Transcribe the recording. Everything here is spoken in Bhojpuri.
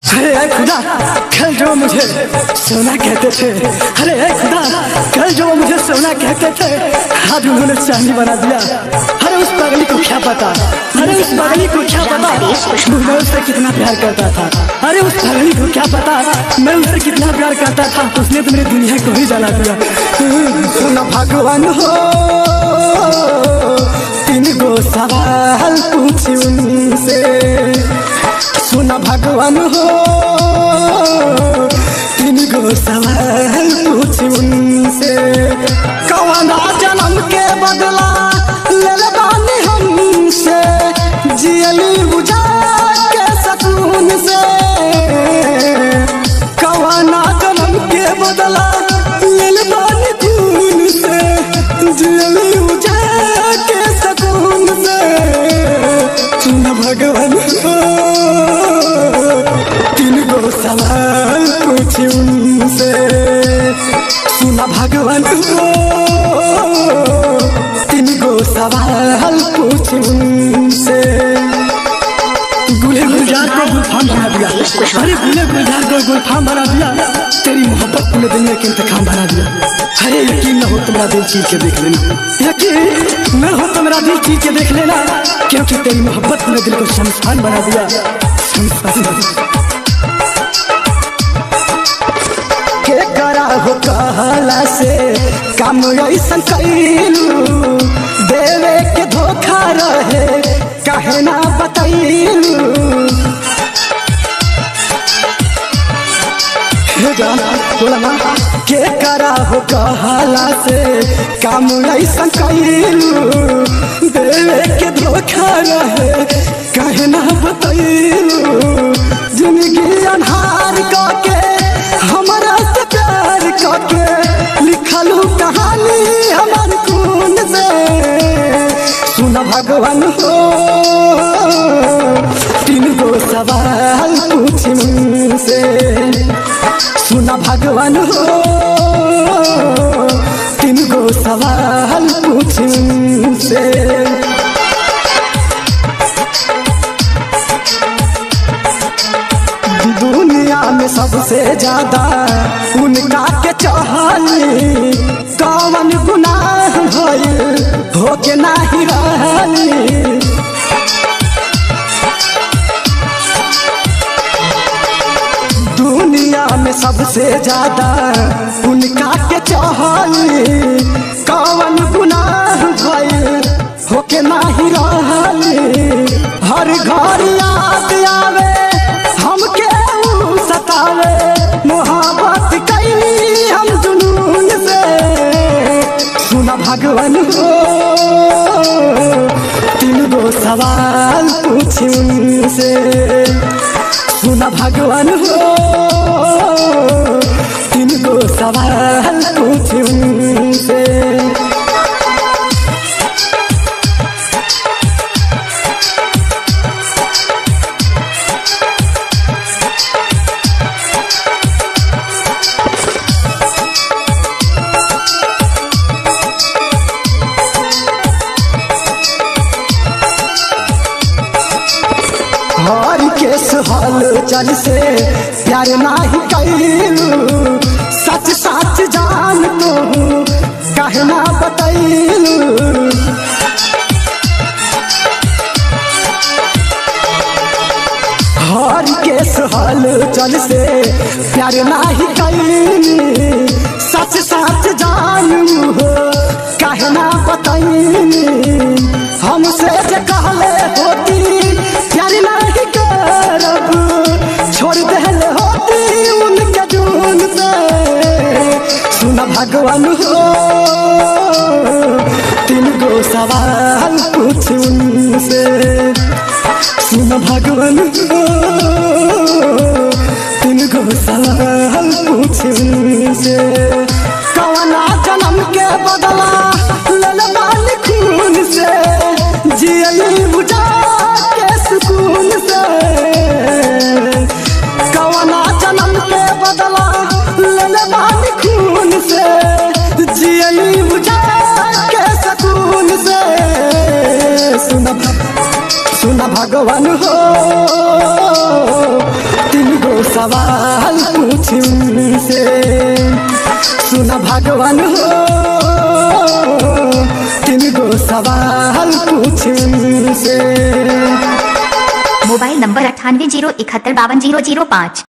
अरे ऐ खुदा, कल जो मुझे सोना कहते थे, अरे ऐ खुदा, कल जो मुझे सोना कहते थे, आज उन्होंने चांदी बना दिया। अरे उस पगली को क्या पता, अरे उस पगली को क्या पता मैं उससे कितना प्यार करता था। अरे उस पगली को क्या पता मैं उससे कितना प्यार करता था। उसने तो मेरी दुनिया को ही जला दिया। सुना भगवान हो, तीन गो सवाल पूछी उनसे। सुना भगवान हो, तीन गो सवाल पूछी उनसे। कौन जन्म के बदला ले बानी हमसे, जियली बुझा के सकून से। कौन जन्म के बदला ले बानी खून से, जियली बुझा के सकून से। सुना भगवान हो, तीन गो सवाल पूछी उनसे। सुना भगवान हो, तीन गो सवाल पूछी उनसे। गुले गुलजार को गुलफाम बना दिया, अरे गुले गुलजार को गुलफाम बना दिया। तेरी मोहब्बत पूरे दुनिया के इंतकाम बना दिया। अरे यकीन न हो तो मेरा दिल चीर के देख लेना, यकीन न हो तो मेरा दिल चीर के देख लेना, क्योंकि तेरी मोहब्बत मेरे दिल को शमशान बना दिया। के करा हो कहला से काम ऐसन कैलू, देवे के धोखा रहे काहे ना बतैलू। बोला ना, के करा हो कहला से काम ऐसन कैलू, देवे के धोखा रहे काहे ना बतैलू। जिंदगी अन्हार करके हमारा से प्यार करके लिखलू कहानी हमार खून से। सुना भगवान हो, तीन गो सवाल पूछी मुझसे। सुना भगवान हो, तीन गो सवाल पूछी मुझसे। दुनिया में सबसे ज्यादा उनका के चाहनी, कौन गुनाह भइल हो के नाही रहनी। दुनिया में सबसे ज्यादा उनका के चाहनी, कौन गुनाह भइल हो के नाही रहनी। हर घर याद आवे हमके सतावे, मोहब्बत कैली हम जुनून से। सुना भगवान हो, तीन गो सवाल पूछी उनसे। सुना भगवान हो, तीन गो सवाल पूछी उनसे। हर केस हल चल से प्यार नाही कैलू, सच सच जान तो काहे ना बतैलू। हर केस हल चल से प्यार नाही कैलू, सच सच जान हो काहे ना बतैलू। हमसे जे कहले होती प्यार नहीं करब, छोड़ देले होती उनके जून से। सुना भगवान हो, तीन गो सवाल पूछी उनसे। सुना भगवान हो, तीन गो सवाल पूछी उनसे। कौना जन्म के बदला ले बानी खून से, जियली बुझा के सुकून से। कौना जन्म के बदला ले बानी खून से, जियली बुझा के सुकून से। सुना भगवान हो, तीन गो सवाल पूछ उनसे। सुना भगवान हो 3 गो सवाल पूछ उनसे। Mobile number 9801152005।